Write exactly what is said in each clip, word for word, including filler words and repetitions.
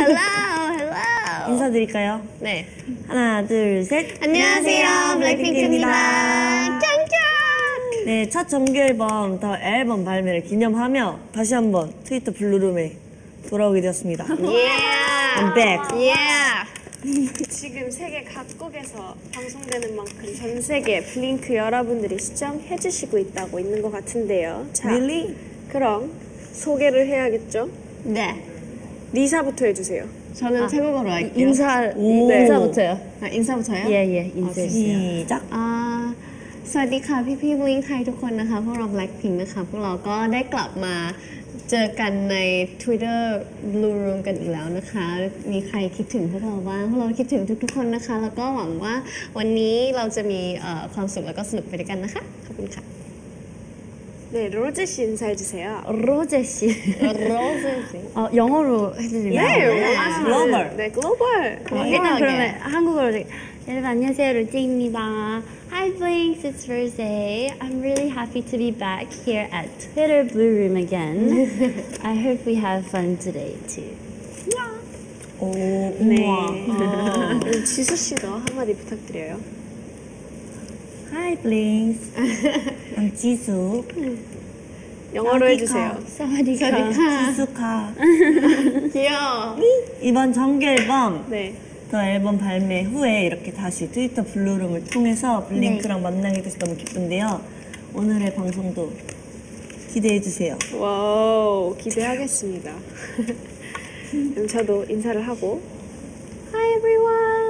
hello, hello. 인사드릴까요? 네. 하나, 둘, 셋. 안녕하세요, 블랙핑크입니다. 짠짠. 네, 첫 정규 앨범 더 앨범 발매를 기념하며 다시 한번 트위터 블루룸에 돌아오게 되었습니다. Yeah. I'm back. Yeah. 지금 세계 각국에서 방송되는 만큼 전 세계 블링크 여러분들이 시청해주시고 있다고 있는 것 같은데요. 자, Really? 그럼 소개를 해야겠죠? 네. 리사부터 해주세요. 저는 아, 태국어로 할게요. 인사, 오. 네. 인사부터요. 아, 인사부터요? 예, 예, 인사해주세요. 시작. อ่าสวัสดีค่ะพี่พี่บลิงไทยทุกคนนะคะพวกเรา Blackpink นะคะพวกเราก็ได้กลับมาเจอกันใน Twitter Blue Room กันอีกแล้วนะคะมีใครคิดถึงพวกเราบ้างพวกเราคิดถึงทุกๆคนนะคะแล้วก็หวังว่าวันนี้เราจะมีเอ่อความสุขแล้วก็สนุกไปด้วยกันนะคะขอบคุณค่ะ 네, 로제 씨 인사해주세요. 로제 씨 로제 씨 어, 영어로 해드리나요? 네, 네. 원하시는 글로벌. 네, 글로벌. 어, 일단 그러면 한국어로 되- 여러분 안녕하세요, 로제입니다. Hi Blinks, it's Rose. I'm really happy to be back here at Twitter Blue Room again. I hope we have fun today too. 오, 네. 우와. 그럼 지수 씨도 한마디 부탁드려요. Hi, Blinks. I'm 지수. 영어로 해주세요. 사와디카. 지수카. 귀여워 이번 정규 앨범 네. 더 앨범 발매 후에 이렇게 다시 트위터 블루룸을 통해서 블링크랑 만나게 돼서 너무 기쁜데요. 오늘의 방송도 기대해주세요. 와우, 기대하겠습니다. 그럼 저도 인사를 하고 Hi everyone.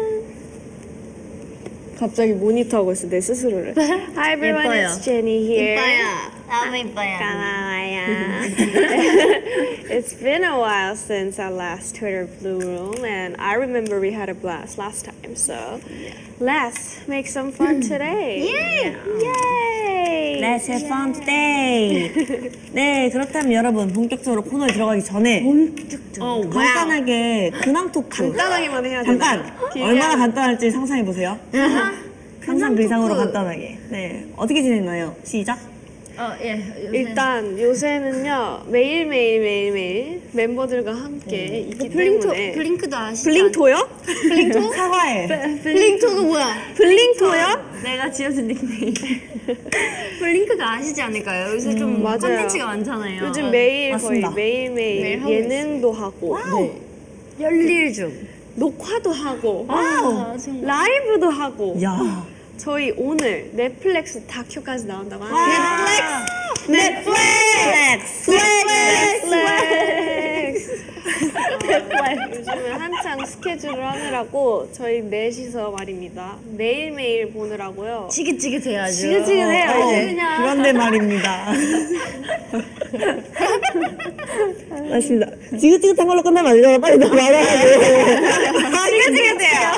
갑자기 모니터하고 있어 내 스스로를. Hi everyone, 예뻐요. it's Jenny here. 이뻐요 너무 이뻐요. It's been a while since our last Twitter Blue Room, and I remember we had a blast last time. So let's make some fun today. Yay! Yay! Let's have fun today. 네, 그렇다면 여러분 본격적으로 코너에 들어가기 전에 어, 와우. 간단하게 근황 토크. 간단하게만 해야 돼요. 잠깐 얼마나 간단할지 상상해 보세요. 상상 그 이상으로 간단하게. 네, 어떻게 지냈나요? 시작. 어, 예. 요새 일단 요새는요 매일 매일 매일 매일 멤버들과 함께 있기 블링토, 때문에 블링크도 아시죠? 블링토요? 블링토? 사과해. 블링토가 뭐야 블링토요? 내가 지어준 닉네임. 블링크가 아시지 않을까요? 요새 좀 맞아요. 컨텐츠가 많잖아요. 요즘 매일 맞습니다. 거의 매일 매일 매일 하고 예능도 하고 네. 열일 중. 녹화도 하고 아, 정말. 라이브도 하고 야. 저희 오늘 넷플릭스 다큐까지 나온다고 하는데 넷플릭스! 넷플릭스! 요즘은 한창 스케줄을 하느라고 저희 넷이서 말입니다. 매일매일 보느라고요. 지긋지긋해야죠. 지긋지긋해요, 어, 이제. 그냥. 그런데 말입니다. 맞습니다. 지긋지긋한 걸로 끝나면 안 되잖아. 빨리 말해야지. 지긋지긋해요.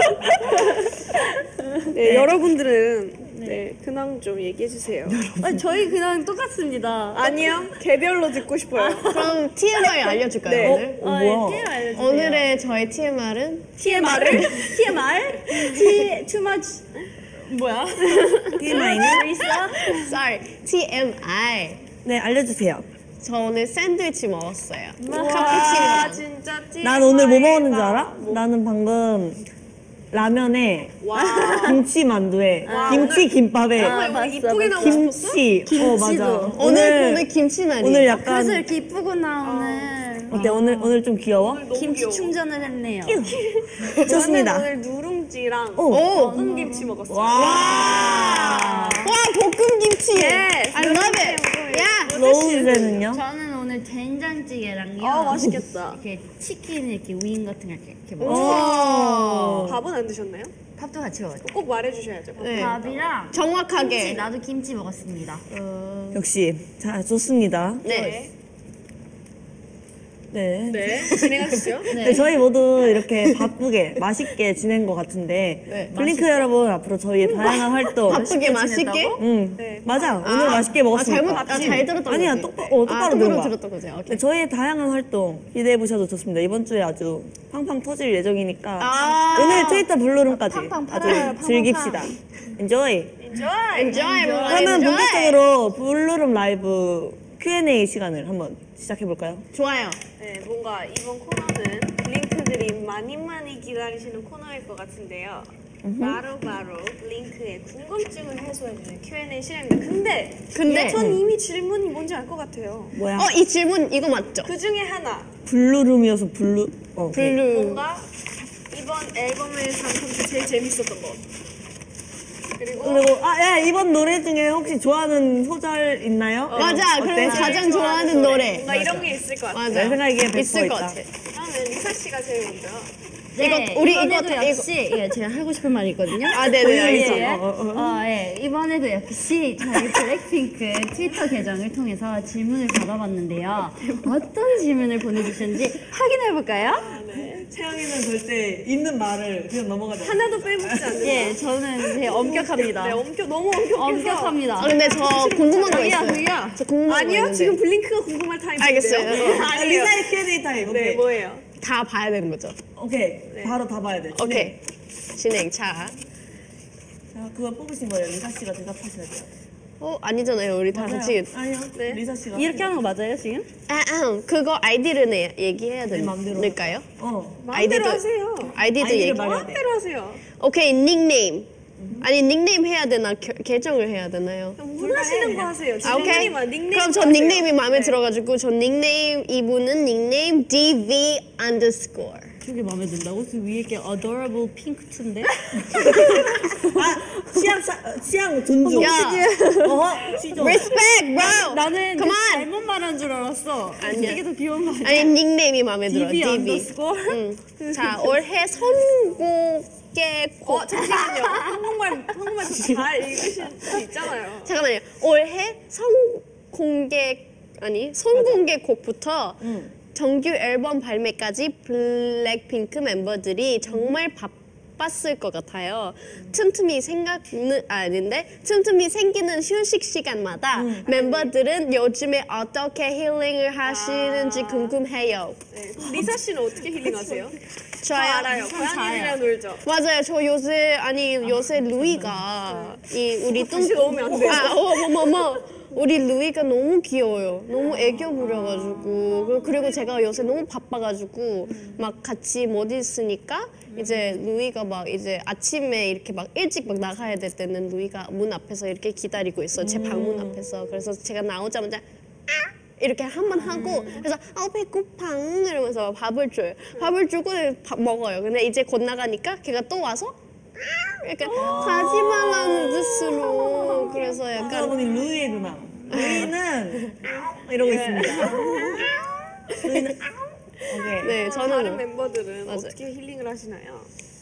네, 여러분들은 네, 근황 좀 얘기해 주세요. 아, 저희 그냥 똑같습니다. 아니요, 개별로 듣고 싶어요. 그럼 티엠아이 알려줄까요 네. 오늘? 어, 아, 뭐야? 예, 알려주세요. 오늘의 저희 티엠알은 티엠알을 티엠알? T, too much. 뭐야? 티엠아이는? sorry 티엠아이 네, 알려주세요. 저 오늘 샌드위치 먹었어요 와, 진짜 티. 난 오늘 뭐 먹었는지 알아? 나는 방금 라면에 와. 김치 만두에 김치 김밥에 아, 봤어, 이쁘게 봤어. 나오고 싶었어? 김치. 어, 맞아. 오늘 오늘 오늘 김치 날이 오늘 약간 그래서 이렇게 이쁘구나, 오늘. 어때? 오늘 오늘 좀 귀여워? 너무 김치 귀여워. 충전을 했네요. 좋습니다. 저는 오늘 누룽지랑 오. 볶은 김치 먹었어요. 와. 와 볶음 김치 Yes. I love it 야 로우즈는요? 저는 오늘 된장찌개랑요. 아, 맛있겠다. 이렇게 치킨 이렇게 윙 같은 거 이렇게, 이렇게 먹었어요. 오. 밥은 안 드셨나요? 밥도 같이 먹었어요. 꼭 말해주셔야죠. 네. 밥이랑 김치, 정확하게 나도 김치 먹었습니다. 역시 자 좋습니다. 네 네. 네, 진행하시죠. 네, 저희 모두 이렇게 바쁘게 맛있게 지낸 것 같은데 네, 블링크 여러분 앞으로 저희의 다양한 활동 바쁘게 맛있게 응 네. 맞아 오늘 맛있게 아 먹었으니까 잘못 아, 잘 들었던 아니야 거지 똑바, 어, 똑바로 아, 들은 똑바로 거야. 들었던 거지 오케이 네, 저희의 다양한 활동 기대해 보셔도 좋습니다. 이번 주에 아주 팡팡 터질 예정이니까 아. 오늘 트위터 블루룸까지 팡팡 아주 팡팡 즐깁시다. enjoy. Enjoy. enjoy 그러면 본격적으로 블루룸 라이브 큐 앤 에이 시간을 한번 시작해볼까요? 좋아요. 네, 뭔가 이번 코너는 블링크들이 많이 많이 기다리시는 코너일 것 같은데요. 바로 바로 블링크의 궁금증을 해소해주는 큐 앤 에이 시간입니다. 근데 근데 전 이미 질문이 뭔지 알 것 같아요. 뭐야? 어, 이 질문 이거 맞죠? 그 중에 하나 블루룸이어서 블루 어, 오케이. 블루. 뭔가 이번 앨범의 작품 제일 재밌었던 거. 그리고 그리고 아, 예, 이번 노래 중에 혹시 좋아하는 소절 있나요? 맞아. 어때? 그래서 가장 좋아하는 노래. 뭔가 이런 게 있을 것 같아요. 맞아. 내 생각에 백 있을 것 있다. 같아. 그러면 리사 씨가 제일 먼저. 네, 이거- 우리 이번에도 이거- 역시 예, 제가 하고 싶은 말이 있거든요. 아, 네네, 예, 알겠어요. 예. 어, 어, 어. 어, 예. 이번에도 역시 저희 블랙핑크 트위터 계정을 통해서 질문을 받아봤는데요. 어떤 질문을 보내주셨는지 확인해볼까요? 네. 채영이는 절대 있는 말을 그냥 넘어가지 않아. 하나도 빼먹지 않는. 예, 저는 되게 엄격합니다. 네, 엄격 너무 엄격해서. 엄격합니다. 아, 근데 저 궁금한 거 저기요, 있어요. 저기요. 저 궁금한 거 아니요, 있는데. 지금 블링크가 궁금할 타임인데요. 알겠어요. 아, 아니에요. 리사의 큐 앤 에이 타임. 오케이. 네, 뭐예요? 다 봐야 되는 거죠. 오케이. 바로 다 봐야 돼. 진행. 오케이. 진행. 자. 자, 그거 뽑으신 거예요. 리사 씨가 대답하셔야 돼요. 어, 아니잖아요. 우리 다 맞아요. 같이. 아니요. 네. 리사 씨가. 이렇게 하는 거 맞아요, 지금? 아, 아, 그거 아이디를 내, 얘기해야 내 맘대로. 될까요? 어. 마음대로 아이디도- 하세요. 아이디도 아이디를 얘기. 말해야 돼. 마음대로 하세요. 오케이, 닉네임. 아니, 닉네임 해야 되나? 겨, 계정을 해야 되나요? 원하시는 거 하세요. 아, 오케이. 닉네임만, 닉네임 그럼 전 하세요. 닉네임이 마음에 네. 들어가지고. 들어가지고, 전 닉네임, 이분은 닉네임 디비 underscore. 그게 마음에 든다고? 그 위에 게 adorable pink 투인데? 아, 취향, 사, 취향 존중. 야. 어허, 취존. Respect, bro! 나는 Come on! 잘못 말한 줄 알았어. 아니야. 이게 더 귀여운 거 아니야? 아니, 닉네임이 마음에 들어. 디비 디비. underscore? 응. 자, 올해 선곡의 곡. 어, 잠시만요. 한국말, 한국말 잘 읽으실 수 있잖아요. 잠깐만요. 올해 선공개, 아니, 선공개 곡부터 응. 정규 앨범 발매까지 블랙핑크 멤버들이 정말 바빴을 것 같아요. 틈틈이 생각는 아, 아닌데 틈틈이 생기는 휴식 시간마다 멤버들은 요즘에 어떻게 힐링을 하시는지 아. 궁금해요. 네. 리사 씨는 어떻게 힐링하세요? 저 저요. 알아요. 고양이들이랑 놀죠. 맞아요. 저 요새 아니 요새 루이가 이 우리 뚱 다시 넣으면 안 돼요. 아, 어, 뭐, 뭐, 뭐. 우리 루이가 너무 귀여워요. 너무 애교 부려가지고 그리고 제가 요새 너무 바빠가지고 막 같이 못 있으니까 이제 루이가 막 이제 아침에 이렇게 막 일찍 막 나가야 될 때는 루이가 문 앞에서 이렇게 기다리고 있어. 제 방문 앞에서. 그래서 제가 나오자마자 아! 이렇게 한 번 하고 그래서 아 배고파 이러면서 밥을 줘요. 밥을 주고 밥 먹어요. 근데 이제 곧 나가니까 걔가 또 와서 아! 약간 가지 말라는 뜻으로 그래서 약간 여러분이 루이의 누나. 루이는 이러고 있습니다. 루이는 오케이. 네 저는 다른 뭐. 멤버들은 맞아요. 어떻게 힐링을 하시나요?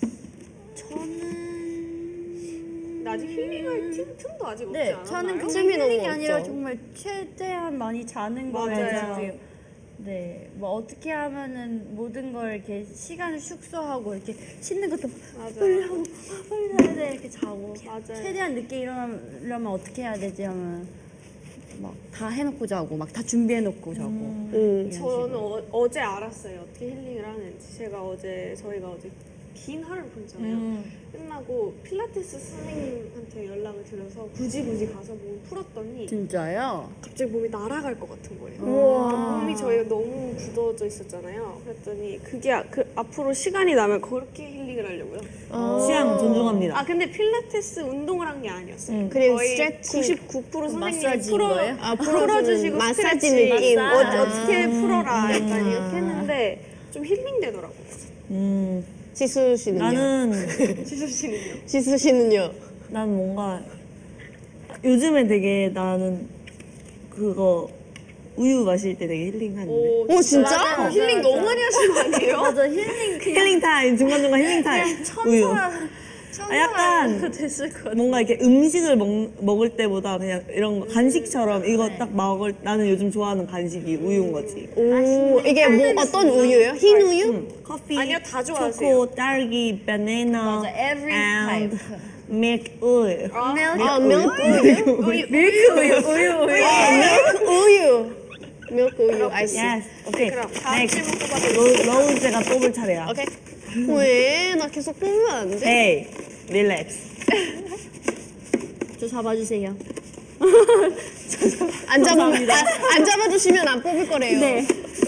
저는... 근데 아직 힐링할 틈, 틈도 아직 없지 네, 않았나요? 저는 그 틈이 너무 힐링이 아니라 없죠. 정말 최대한 많이 자는 거에 맞아요. 집중. 네, 뭐 어떻게 하면은 모든 걸 이렇게 시간을 축소하고 이렇게 씻는 것도 맞아요. 빨리 하고 빨리 해야 돼 이렇게 자고. 맞아요. 최대한 늦게 일어나려면 어떻게 해야 되지 하면 막 다 해놓고 자고 막 다 준비해놓고 자고. 음. 저는 어, 어제 알았어요. 어떻게 힐링을 하는지. 제가 어제 저희가 어제 긴 하루를 보냈잖아요. 음. 끝나고 필라테스 선생님한테 연락을 드려서 굳이 굳이 가서 몸을 풀었더니 진짜요? 갑자기 몸이 날아갈 것 같은 거예요. 우와. 몸이 저희가 너무 굳어져 있었잖아요. 그랬더니 그게 아- 그 앞으로 시간이 나면 그렇게 힐링을 하려고요. 취향 존중합니다. 아 근데 필라테스 운동을 한 게 아니었어요. 음. 그냥 거의 스트레칭. 구십구 퍼센트 선생님이 마사지인 풀어 거예요? 아, 풀어주시고 마사지 스트레칭, 느낌. 어, 아. 어떻게 풀어라 약간 이렇게 했는데 좀 힐링되더라고요. 음, 지수 씨는요? 나는 지수 씨는요? 지수 씨는요? 난 뭔가 요즘에 되게 나는 그거 우유 마실 때 되게 힐링하는데. 오, 진짜? 맞아요. 맞아, 힐링 맞아. 너무 많이 하시는 거 아니에요? 맞아, 힐링 그냥 힐링 타임 중간중간 힐링 타임. 우유. 천사 아, 약간 됐을 것 같아. 뭔가 이렇게 음식을 먹, 먹을 때보다 그냥 이런 거 간식처럼 이거 딱 먹을 나는 요즘 좋아하는 간식이 우유인 거지. 오, 이게 뭐 어떤 우유예요? 흰 우유? 음, 커피, 아니요, 다 좋아하세요. 초코, 딸기, 바나나, 맞아, every and type. milk 우유. 아, 아, 밀크 우유? 우유, 밀크 우유, 우유, 우유. 아, 밀크 우유. 밀크 우유, 아이스. Yes. 오케이. 그럼 다음 Next. 질문 뽑아드릴게요. 로, 로우즈가 뽑을 차례야. 오케이. 왜? 나 계속 뽑으면 안 돼? Hey, relax. 저 잡아주세요. 안 잡아 안 잡아주시면 안 뽑을 거래요. 네.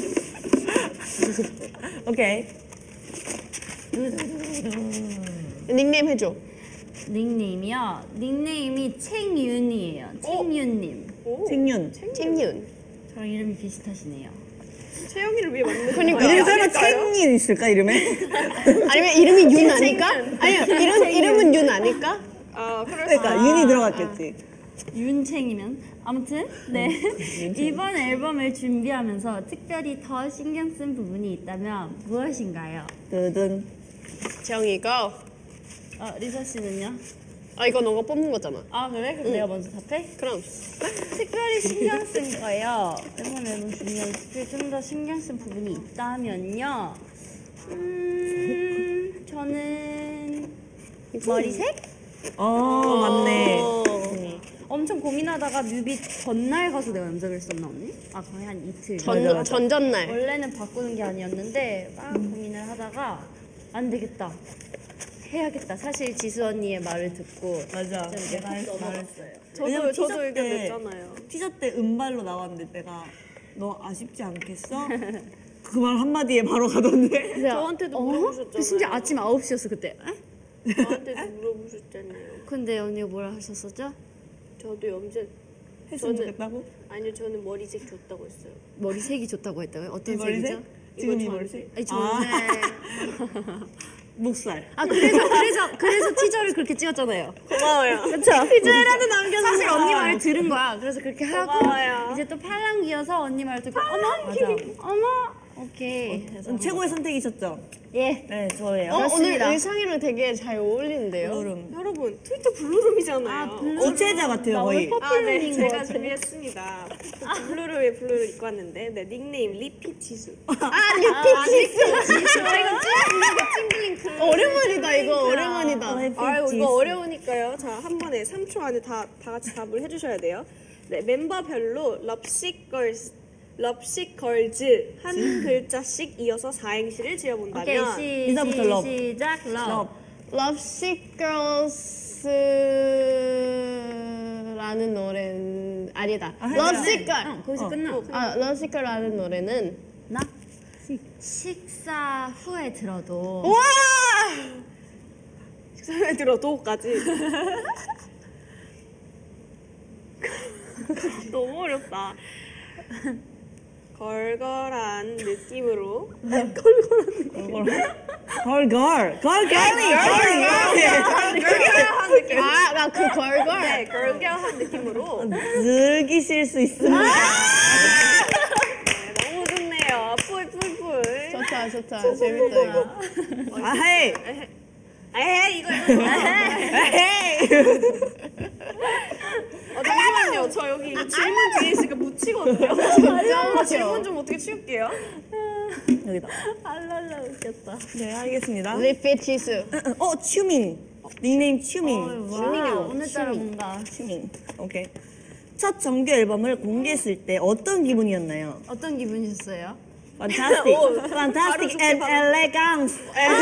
오케이. 닉네임 해줘. 닉네임이요. 닉네임이 챙윤이에요. 챙윤님. 생윤. 챙윤. 저랑 이름이 비슷하시네요. 채영이를 위해 만든 그러니까. 이름 설마 챙윤 있을까 이름에? 아니면 이름이 윤 아닐까? 아니요 이름 이름은 윤 아닐까? 아, 그럴 수 그러니까 윤이 들어갔겠지. 윤챙이면 아무튼 네 이번 앨범을 준비하면서 특별히 더 신경 쓴 부분이 있다면 무엇인가요? 뜨든. 재영이가 어, 리서 씨는요? 아 이거 너가 뽑는 거잖아. 아 그래? 그럼 내가 먼저 답해? 그럼 특별히 신경 쓴 거예요. 이번 앨범 준비하면서 좀 더 신경 쓴 부분이 있다면요. 음 저는 머리색? 어, 맞네. 네. 엄청 고민하다가 뮤비 전날 가서 내가 염색을 했었나 언니? 아 거의 한 이틀. 전 전전날. 원래는 바꾸는 게 아니었는데 막 고민을 하다가 안 되겠다. 해야겠다. 사실 지수 언니의 말을 듣고 맞아. 좀 이렇게 말했어요. 저도 왜냐면 저도 티저 의견 때- 냈잖아요. 티저 때 음발로 나왔는데 내가 너 아쉽지 않겠어? 그 말 한마디에 바로 가던데. 저한테도 물어보셨잖아요. 심지어 아침 아홉 시였어 그때. 에? 저한테도 물어보셨잖아요. 근데 언니가 뭐라 하셨었죠? 저도 염색 했으면 저는- 좋겠다고? 아니요 저는 머리색 줬다고 했어요. 머리색이 좋다고 했다고요? 어떤 이 머리색? 색이죠? 지금 이 이거 머리색? 아니 저는 목살. 아 그래서 그래서 그래서 티저를 그렇게 찍었잖아요. 고마워요. 그렇죠. 티저라도 남겨서 사실 언니 말을 들은 거야. 그래서 그렇게 하고 고마워요. 이제 또 팔랑귀여서 언니 말을 듣고 어머 맞아. 어머 오케이. 그래서 최고의 선택이셨죠? 예. 네, 저예요. 어, 오늘 그렇습니다. 의상이랑 되게 잘 어울리는데요. 여름. 여러분 트위터 블루룸이잖아요. 아, 블루- 주체자 같아요, 나 거의. 오늘 아, 네, 퍼플룸인 거 제가 같아. 준비했습니다. 블루룸에 블루를 입고 왔는데, 네, 닉네임 리피치수. 아 리피치스. 팅글링크. 오랜만이다 이거 오랜만이다. 아유, 이거 어려우니까요. 자, 한 번에 삼 초 안에 다, 다 같이 답을 해주셔야 돼요. 네, 멤버별로 럽식 걸스, 럽식 걸즈 한 글자씩 이어서 사행시를 오케이 지어본다면. 시, 인사부터 시, 럽. 시작 럽. 럽. Lovesick Girls라는 노래는 아니다. 아, 해봐. Lovesick Girl. 어, 거기서 어. 끝나. 아 Lovesick Girl라는 노래는 나 식사 후에 들어도 와 식사에 들어도까지. 너무 어렵다. 걸걸한 느낌으로. 걸걸. 걸걸이. 걸걸이. 걸걸한 느낌. 아, 나 그 걸걸. 네, 걸걸한 느낌으로. 즐기실 수 있습니다. 네, 너무 좋네요. 뿔뿔뿔. 좋다, 좋다. 재밌다, 이거. 아헤이. 에이, 이거 이거. 에헤이. 어, 잠시만요. 저 여기 이거 질문 뒤에 있으니까 묻히거든요. 진짜 아, 웃겨. 질문 좀 어떻게 치울게요. 여기다. 알랄라 웃겼다. 네, 알겠습니다. 리피치스. 어, 츄밍. 닉네임 츄밍. 와, 오늘따라 뭔가 츄밍. 오케이. 첫 정규 앨범을 공개했을 때 어떤 기분이었나요? 어떤 기분이셨어요? Fantastic, fantastic and elegance.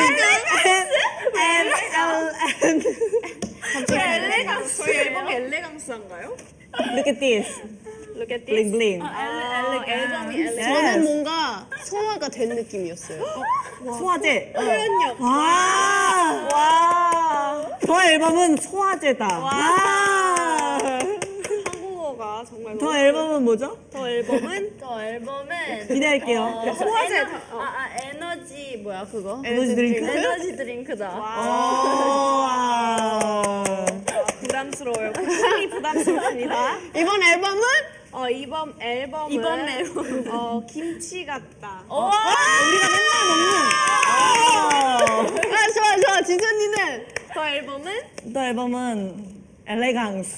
And and 저희 엘레강스. 저희 앨범이 엘레강스한가요? look at this, Look at bling this. bling. 아, 앨범이 엘레강스. 저는 Yes. 뭔가 소화가 된 느낌이었어요. 소화제. 표현력. 와, 와. 더 앨범은 소화제다. 와. 한국어가 정말 더 너무- 앨범은 뭐죠? 더 앨범은 저 앨범은 기대할게요. 어, 소화제 에너, 다- 어. 아, 아 에너지 뭐야 그거? 에너지 드링크? 에너지 드링크다. 와. 부담스러워요. 굉장히 부담스럽습니다. 이번 앨범은 어, 이번 앨범은 이번 앨범은? 어, 김치 같다. 어? 우리가 맨날 먹는. 아 좋아 좋아 지수 언니는 더 앨범은 더 앨범은 elegance.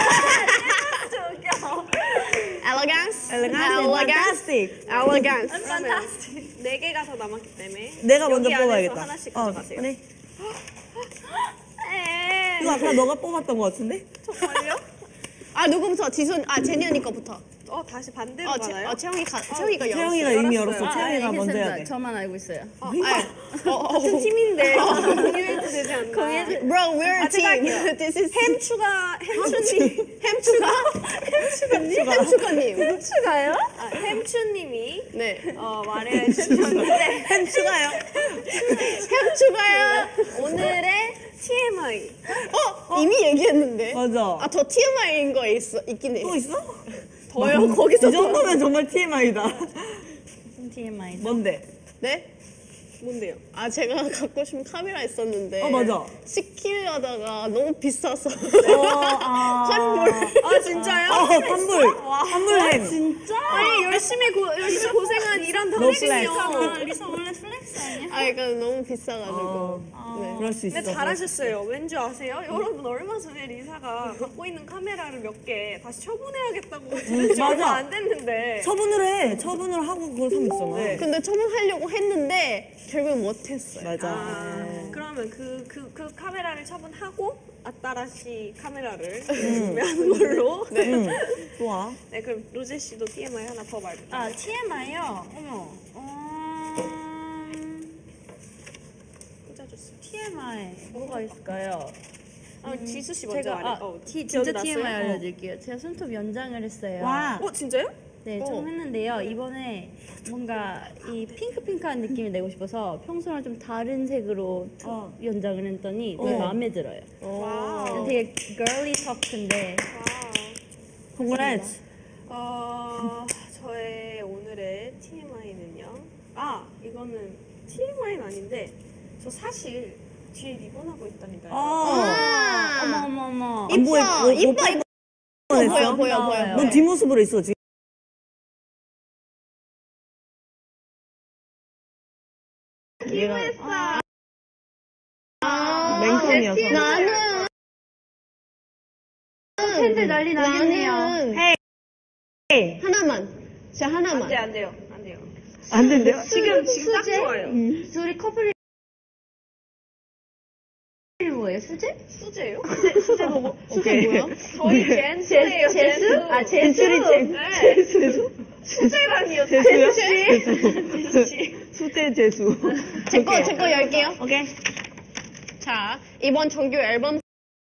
elegance, elegance and fantastic. elegance. 그러면 네 개가 더 남았기 때문에 내가 먼저 여기 안에서 뽑아야겠다. 하나씩 어, 가져가세요. 그래. 에 이거 아까 너가 뽑았던 것 같은데? 정말요? 아 누구부터? 지수 언니- 아 제니 언니 거부터. 어 다시 반대로 어, 가나요? 어 채영이 가, 채영이가 열었어요. 채영이가 이미 열었어요. 열었어. 채영이가 먼저 해야 돼. 저만 알고 있어요. 어, 아, 어, 어, 같은 팀인데 공유해도 되지 않나? Bro, we're a 아, 제가 team. 할게요. This is 햄 추가 햄추님 햄추가? 햄추가님? 햄추가님. 햄추가요? 아, 햄추님이 네. 어, 말해 주셨는데 햄 추가요. 햄추가야. 오늘의 티엠아이 어, 이미 얘기했는데. 맞아. 아, 더 티엠아이인 거 있어, 있긴 해. 또 있어? 더요? 거기서 이 정도면 정말 티엠아이다. 무슨 티엠아이? 뭔데? 네? 뭔데요? 아, 제가 갖고 싶은 카메라 있었는데. 어, 맞아. 시키려다가 너무 비싸서. 어, 아. 환불. 아 진짜요? 어, 환불. 환불 햄. 진짜? 아니 열심히 고 열심히 고생한 일한 No flex. 당신이요. 리사 원래 플렉스 아니야? 아, 그러니까 너무 비싸가지고. 어, 네. 그럴 수 있어. 근데 잘하셨어요. 왠지 아세요? 여러분 얼마 전에 리사가 갖고 있는 카메라를 몇 개 다시 처분해야겠다고 들은 지 맞아. 얼마 안 됐는데 처분을 해. 처분을 하고 그걸 사면 있잖아. 네. 근데 처분하려고 했는데 결국 못했어요. 맞아. 아, 그러면 그, 그, 그 카메라를 처분하고 아따라시 카메라를 구매하는 걸로 네. 응. 좋아. 네, 그럼 로제 씨도 티엠아이 하나 더 말해요. 아 티엠아이요? 어머. 음... 꽂아줬어요. 티엠아이 뭐가 있을까요? 아, 지수 씨 먼저 제가 말해. 아, 어, 티, 기억이 진짜 났어요? 티엠아이 어. 알려드릴게요. 제가 손톱 연장을 했어요. 와. 어, 진짜요? 네, 어. 처음 했는데요. 이번에 뭔가 이 핑크핑크한 느낌을 내고 싶어서 평소랑 좀 다른 색으로 툭 어. 연장을 했더니 되게 어. 마음에 들어요. 와우. 되게 girly toughn데 와우. Congrats. 어, 저의 오늘의 티엠아이는요. 아, 이거는 티엠아이는 아닌데 저 사실 뒤에 리본하고 있답니다. 어. 아, 어머 어머 어머. 안 보여. 이뻐, 뭐, 이뻐, 뭐 이뻐. 뻔했어? 보여, 보여, 나와요. 보여. 넌 뒷모습으로 있어 지금. 얘가 아, 맹손이어서. 나는 팬들 난리 나겠네요. 나는 헤이. 하나만. 진짜 하나만. 안 돼, 안 돼요. 안 돼요. 안 된대요? 지금, 지금 딱 수제? 좋아요. 둘이 커플이 뭐예요? 수제? 수제요? 수제 보고. 수제 오케이. 뭐야? 저희 젠수예요, 젠수. 아 제수리 네. 수제랑이요, 제수요? 젠수. 수제 재수. 제 거, 제 거 열게요. 오케이. 자, 이번 정규 앨범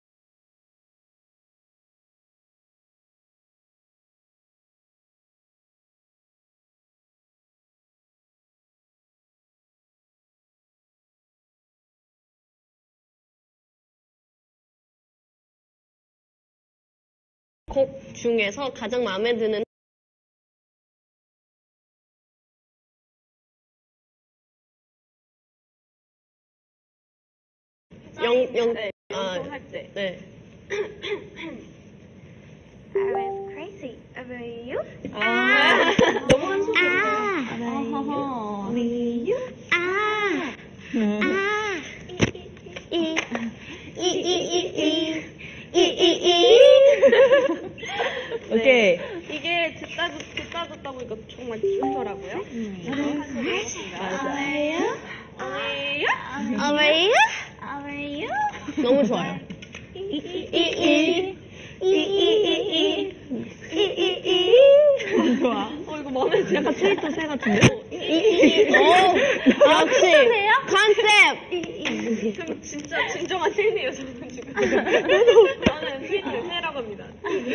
곡 중에서 가장 마음에 드는 영, 영, 네, 아, 연습할 때. 네. I was crazy over you. 아, 너무 한 소리. 어허허. 아, 음. 아, 이, 이, 이, 이, 이, 이, 이, 이. 오케이. 이게 듣다, 듣- 듣다 듣다 보니까 정말 좋더라고요. 한 소리 했습니다. Over you, 어이야? over you, over you. 너무 좋아요. 이, 이, 이, 이, 이, 이, 이, 이, 이, 이. 좋아. 어, 이거 마음에 들어. 약간 트위터 새 같은데? 오, 역시 컨셉. 좀 진짜 진정한 팬이에요, 저는 지금. 저는 트위터 팬이라고 합니다.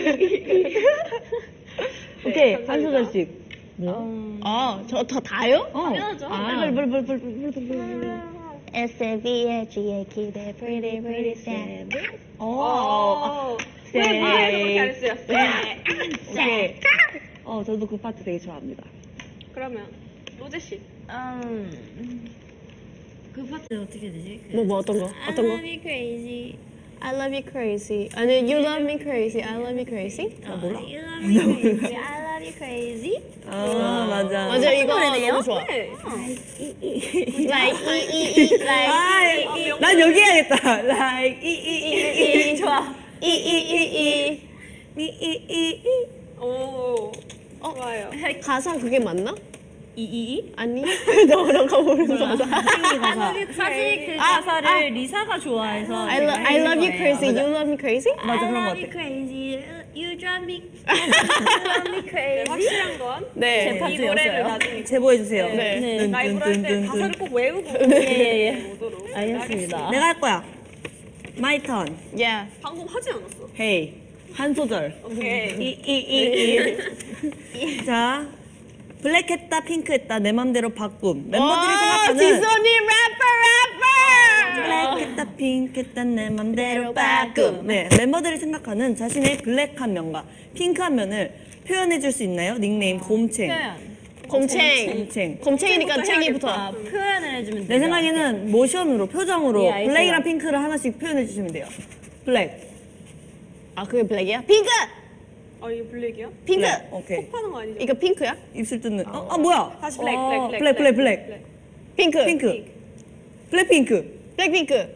오케이. 한 감사합니다. 소절씩. 아, 저 더 다요? 어. 당연하죠. 아. 불, 불, 불, 불, 불, 불, 불. S A V A G A 기대 pretty pretty sad. 어. 어. 네. 네, 그래서 그렇게 잘했어요. 네. 오케이. 어, 저도 그 파트 되게 좋아합니다. 그러면 로제 씨. 음. 그 파트 어떻게 되지? 그 뭐, 뭐, 어떤 거? 어떤 거? I love you crazy. I love you crazy. 아니, you love me crazy. I love you crazy. 아, 몰라. You love me crazy. I love you crazy. 아, 맞아. 맞아, 이거 노래네요? 너무 좋아. 네. Like, 이, 이, 이, like. 아, 난 여기 해야겠다. Like, 이, 이, 이, 이. 좋아. 이, 이, 이, 이. 이, 이, 이, 이. 오. 좋아요. 가사 그게 맞나? 이이이? 아니. 너가 모르는 거다. 사실 그 아, 가사를 아. 리사가 좋아해서 I, lo- I love you crazy. You love me crazy? 맞아, 그런 거 I 같아. love you crazy. You drive me, you drive me 네, crazy. 확실한 건 네. 이 노래를 나중에 제보해 주세요. 네. 네. 라이브로 할 때 가사를 꼭 외우고 예예예. 오도록 알겠습니다. 내가 할 거야. My turn. Yeah. 방금 하지 않았어? Hey. 한 소절. 오케이. 이이이 이. 자, 블랙했다, 핑크했다, 내 맘대로 바꿈. 멤버들이 생각하는 지선이 래퍼 래퍼. 블랙했다, 핑크했다, 내 맘대로 바꿈. 네, 멤버들이 생각하는 자신의 블랙한 면과 핑크한 면을 표현해줄 수 있나요? 닉네임 곰챙. 곰챙. 곰챙. 곰챙이니까 챙이부터. 아, 표현을 해주면 내 생각에는 모션으로, 표정으로 예, 알겠어요. 블랙이랑 핑크를 하나씩 표현해주시면 돼요. 블랙. 아 그게 블랙이야? 핑크. 아 이게 블랙이야? 핑크. 블랙. 오케이. 하는 거 아니죠? 이거 핑크야? 입술 뜯는. 어, 아 뭐야? 다시 블랙, 어, 블랙, 블랙, 블랙, 블랙. 핑크. 핑크. 블랙핑크. 블랙핑크.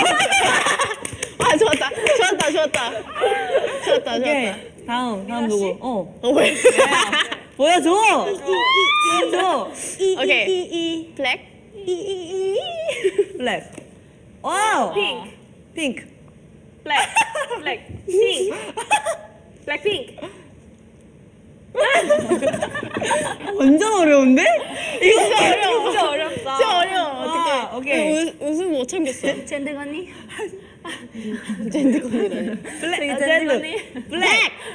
아 좋았다. 좋았다. 좋았다. 좋았다. 오케이. 좋았다. 다음, 다음 누구? 어. 어 왜? 보여줘. 보여줘. 오케이. 블랙. 블랙. 와우. 핑크. 핑크. 블랙, 블랙, 핑크, 블랙핑크. 완전 어려운데? 이거 어려워. 진짜 어렵다. 진짜 어려워. 아, 어떡해. 오케이. 이거 웃- 웃음 못 참겠어. 젠드 언니. 젠드건이라니. 블랙. 아, 젠드. 언니. 블랙.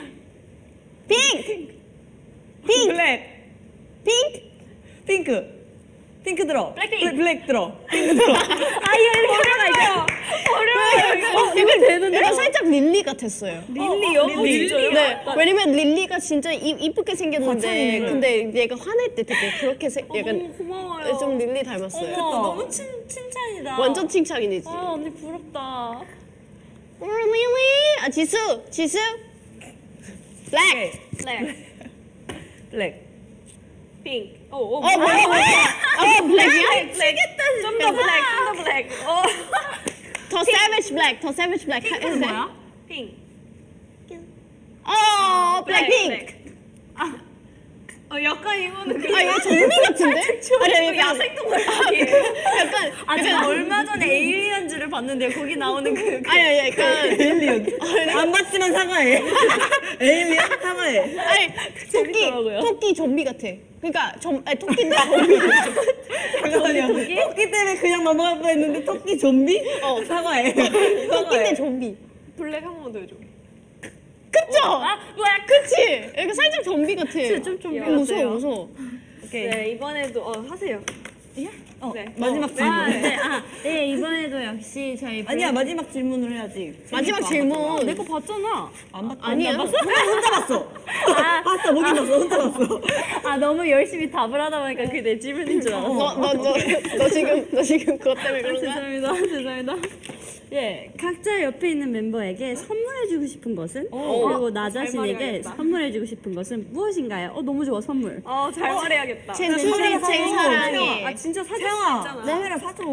핑크. 블랙. 핑크. 핑크. 핑크 들어. 블랙핑크. 블랙, 블랙 들어. 핑크 들어. 아 이거 이렇게 어려워 이거. 어, 이거 되는데? 약간 살짝 릴리 같았어요. 릴리요? 릴리. 진짜요? 네, 왜냐면 릴리가 진짜 이, 이쁘게 생겼는데 과찬이네. 근데 얘가 화낼 때 되게 그렇게 생, 약간 너무 고마워요. 좀 릴리 닮았어요. 어머, 너무 칭 칭찬이다. 완전 칭찬이지. 아 언니 부럽다. 어, 릴리. 아 지수, 지수. 블랙. 블랙, 블랙. 핑크. 오, 오. 어 뭐야 뭐야? 어 블랙이야? 미치겠다. 좀더 블랙, 좀 더 블랙. 어. 더 savage black, 더 savage black. 핑크는 뭐야? 핑크. 어 블랙핑크. 어, 약간 이거는 그 아 이거 좀비 같은데? 아니 약간 야생동물 약간 아 제가 얼마 전에 에일리언즈를 봤는데 거기 나오는 그. 그 아니 아니 약간 에일리언. 안 봤지만 사과해. 에일리언 사과해. 아니 토끼 재밌더라고요. 토끼 좀비 같아. 그러니까 좀 아니 토끼인데 좀비. 잠깐만요. 토끼 때문에 그냥 넘어갈 뻔했는데 토끼 좀비? 어. 사과해. 토끼인데 사과해. 좀비. 블랙 한 번만 더 해줘. 그쵸? 아 뭐야? 그치? 이거 살짝 좀비 같아. 좀 좀비 어, 무서워 같아요. 무서워. 오케이. 네, 이번에도 어, 하세요. 어, 네. 마지막 어, 질문. 아, 네, 아, 네 이번에도 역시 저희 아니야, 마지막 질문을 해야지. 마지막 그러니까. 질문. 내거 봤잖아. 안 봤, 아니야. 안 봤어? 혼자 봤어. 봤어, 보긴 봤어, 혼자 봤어. 아 너무 열심히 답을 하다 보니까 그게 내 질문인 줄 알았어. 너 너 너 너 지금 너 지금 그것 때문에 그런 거야? 죄송합니다. 죄송합니다. 예, 각자 옆에 있는 멤버에게 선물해주고 싶은 것은 그리고 나 잘 자신에게 말해야겠다. 선물해주고 싶은 것은 무엇인가요? 어 너무 좋아 선물. 어, 잘 말해야겠다. 제 카메라 눈이 사줘. 제일 사랑해. 아, 진짜 사줄 수 태영아, 있잖아. 카메라 사줘.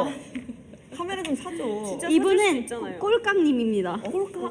카메라 좀 사줘. 진짜 사줄 수 이분은 있잖아요. 꼴깍님입니다. 꼴깍.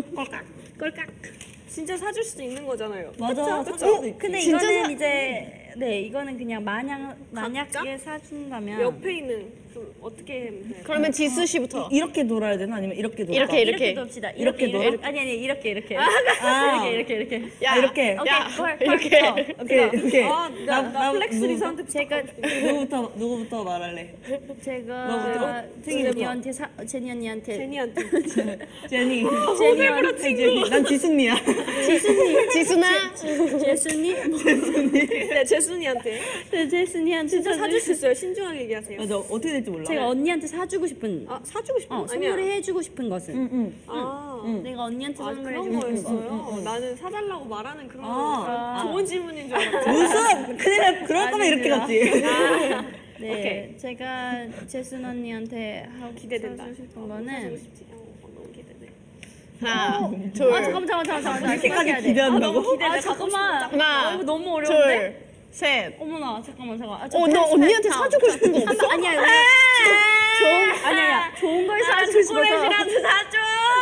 꼴깍. 진짜 사줄 수도 있는 거잖아요. 맞아, 그쵸? 사줄 수도 있지. 근데 진짜 이거는 사- 이제 네 이거는 그냥 만약 만약에 사준다면 옆에 있는 좀 어떻게 하면 돼요? 그러면 지수 씨부터. 이렇게 놀아야 되나? 아니면 이렇게 놀아? 이렇게, 이렇게 돕시다. 이렇게 이렇게 이렇게, 놀아? 아니 아니 이렇게 이렇게 아. 이렇게 이렇게 이렇게. 야, 아, 이렇게. 야, 오케이, 헐, 이렇게. 헐. 오케이, 오케이. 아, 나, 나 플렉스 누구- 리사한테 제가 누구부터, 누구부터 말할래? 제가 너부터. 제니 언니한테 사 제니 언니한테 제니한테. 제니. 제니 언니 제니. 난 지순이야. 지순이 지수나. 제순이 네, 제순이한테. 네, 제순이한테 진짜 사줄 수 사주- 있어요. 신중하게 얘기하세요. 맞아, 어떻게 될지 몰라. 제가 언니한테 사주고 싶은 아, 사주고 싶어. 어 선물을 해주고 싶은 것은 응, 응. 아, 내가 언니한테 아 선물해주고 그런 싶은 거. 거였어요. 나는 사달라고 말하는 그런 아. 거. 좋은 질문인 줄 알았어. 무슨? 큰일 날, 그럴 거면 이렇게 갔지. 네, 오케이. 제가 제순 언니한테 하고 기대된다. 사주고 싶은 사주고 거는 싶지. 어, 너무 기대돼. 하나, 둘, 아 잠깐만 잠깐만 잠깐만 잠깐만 이렇게까지 생각해야 돼. 기대한다고? 아 잠깐만 하나, 어, 이거 너무 어려운데? 둘, 셋. 어머나 잠깐만 잠깐만 아, 저 어, 너 패스, 언니한테 패스. 사주고 싶은 거 없어? 아니야 아니야 좋은 아니야 좋은 걸 사주고 싶어서 초콜릿이라도 사줘.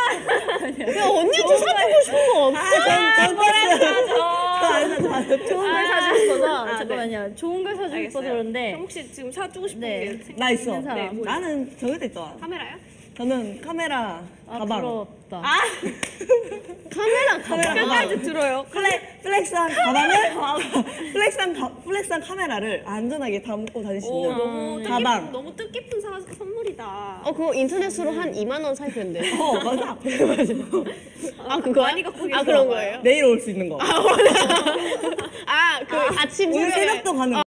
야, 언니한테 사주고 싶은 거 없어? 좋은 걸 사주고 싶어서 잠깐만요 좋은 걸 사주고 싶어서 알겠어요. 그런데 그럼 혹시 지금 사주고 싶은 네. 게 생- 나 있어. 있는 사람. 나는 정해져 있잖아. 카메라요? 저는 카메라 가방. 부럽다. 아, 카메라 카메라 끝까지 들어요. 플렉, 플렉스한 가방을 플렉스한, 가, 플렉스한 카메라를 안전하게 담고 다닐 수 오, 있는 너무 뜻깊, 가방. 너무 뜻깊은 사, 선물이다. 어 그거 인터넷으로 한 이만 원 살 텐데. 어 맞아. 아 그거 많이 갖고 아 계시나 그런 봐요. 거예요? 내일 올 수 있는 거. 아 그 아침 오늘 새벽에 새벽도 가능.